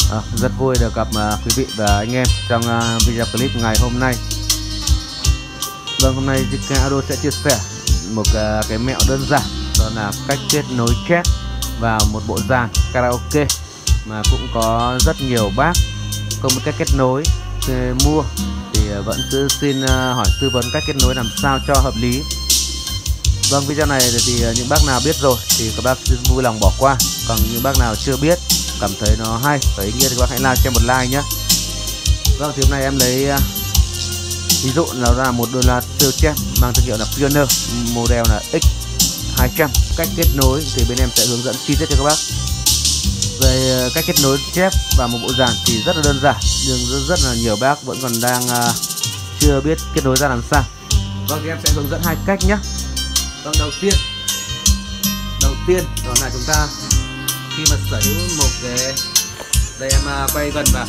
Rất vui được gặp quý vị và anh em trong video clip ngày hôm nay. Vâng, hôm nay Audio sẽ chia sẻ một cái mẹo đơn giản, đó là cách kết nối chép vào một bộ dàn karaoke mà cũng có rất nhiều bác không biết cách kết nối mua thì vẫn cứ xin hỏi tư vấn cách kết nối làm sao cho hợp lý. Vâng, video này thì những bác nào biết rồi thì các bác xin vui lòng bỏ qua, còn những bác nào chưa biết cảm thấy nó hay và ý nghĩa thì các bác hãy like cho một like nhé. Vâng, thì hôm nay em lấy ví dụ là một đôi loa siêu chép mang thương hiệu là Pioneer, model là X200. Cách kết nối thì bên em sẽ hướng dẫn chi tiết cho các bác. Về cách kết nối chép vào một bộ dàn thì rất là đơn giản, nhưng rất là nhiều bác vẫn còn đang chưa biết kết nối ra làm sao. Vâng, thì em sẽ hướng dẫn hai cách nhé. Vâng, đầu tiên đó là chúng ta khi mà sở hữu một cái, đây em quay gần vào,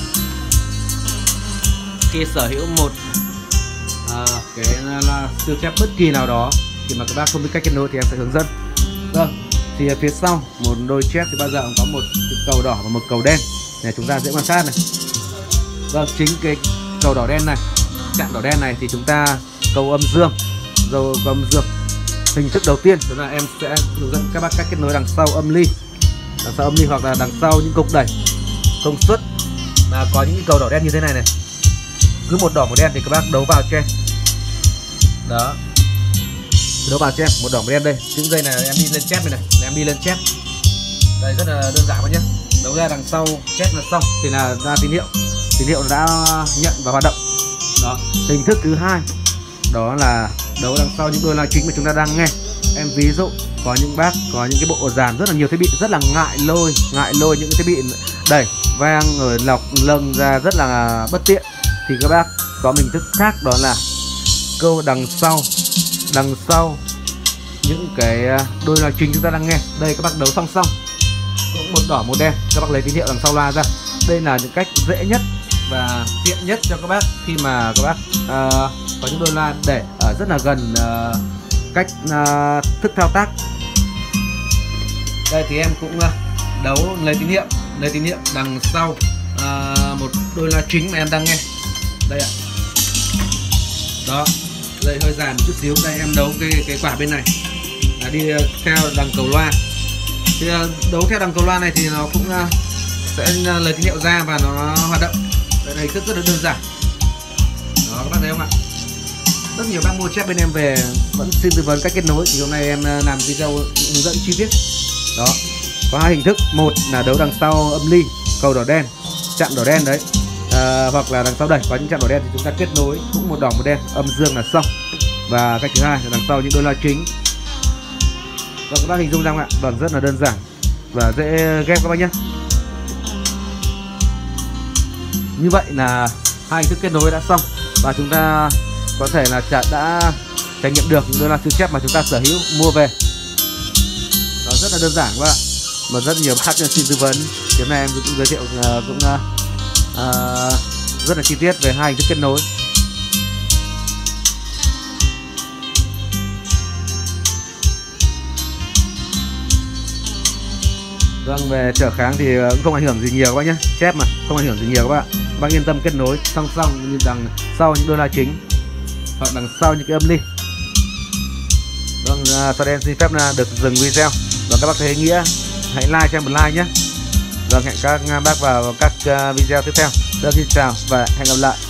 khi sở hữu một cái là siêu chép bất kỳ nào đó thì mà các bác không biết cách kết nối thì em sẽ hướng dẫn. Vâng, thì ở phía sau một đôi chép thì bao giờ cũng có một cái cầu đỏ và một cầu đen này, chúng ta dễ quan sát này. Vâng, chính cái cầu đỏ đen này, chạm đỏ đen này thì chúng ta cầu âm dương, cầu âm dương. Hình thức đầu tiên đó là em sẽ hướng dẫn các bác cách kết nối đằng sau âm ly, hoặc là đằng sau những cục đẩy công suất mà có những cầu đỏ đen như thế này này. Cứ một đỏ một đen thì các bác đấu vào cho em. Đó, đấu vào cho em một đỏ một đen. đây những dây này em đi lên chép này, em đi lên chép đây, rất là đơn giản các nhé. Đấu ra đằng sau chép là xong thì là ra tín hiệu đã nhận và hoạt động. Đó, hình thức thứ hai đó là đấu đằng sau những đôi loa chính mà chúng ta đang nghe. Em ví dụ có những bác có những cái bộ dàn rất là nhiều thiết bị, rất là ngại lôi những cái thiết bị đẩy vang rồi lọc lâng ra rất là bất tiện, thì các bác có hình thức khác, đó là câu đằng sau những cái đôi loa chính chúng ta đang nghe. Đây các bác đấu song song cũng một đỏ một đen, các bác lấy tín hiệu đằng sau loa ra. Đây là những cách dễ nhất và tiện nhất cho các bác khi mà các bác có những đôi loa để ở rất là gần cách thức thao tác. Đây thì em cũng đấu lấy tín hiệu đằng sau một đôi loa chính mà em đang nghe. Đây ạ. Đó, đây hơi dài một chút xíu. Đây em đấu cái quả bên này là đi theo đằng cầu loa. Thì đấu theo đằng cầu loa này thì nó cũng sẽ lấy tín hiệu ra và nó hoạt động. Đây là hình thức rất là đơn giản. Đó, các bác thấy không ạ? Rất nhiều bác mua chép bên em về vẫn xin tư vấn cách kết nối, thì hôm nay em làm video hướng dẫn chi tiết. Đó, có hai hình thức, một là đấu đằng sau âm ly, cầu đỏ đen, chạm đỏ đen đấy, hoặc là đằng sau đây có những chạm đỏ đen thì chúng ta kết nối cũng một đỏ một đen, âm dương là xong. Và cách thứ hai là đằng sau những đôi loa chính. Và các bác hình dung ra không ạ? Vâng, rất là đơn giản và dễ ghép các bác nhé. Như vậy là hai hình thức kết nối đã xong và chúng ta có thể là đã trải nghiệm được những đôi loa siêu chép mà chúng ta sở hữu mua về. Đó, rất là đơn giản các bạn, mà rất nhiều bác xin tư vấn. Hôm nay em cũng giới thiệu cũng rất là chi tiết về hai hình thức kết nối. Vâng, về trở kháng thì cũng không ảnh hưởng gì nhiều các bác nhé, chép mà không ảnh hưởng gì nhiều các bạn. Các bác yên tâm kết nối song song như đằng sau những đôi loa chính hoặc đằng sau những cái âm ly. Vâng, sau đây em xin phép là được dừng video và các bác thấy nghĩa hãy like cho em một like nhé. Vâng, hẹn các bác vào các video tiếp theo. Rất xin chào và hẹn gặp lại.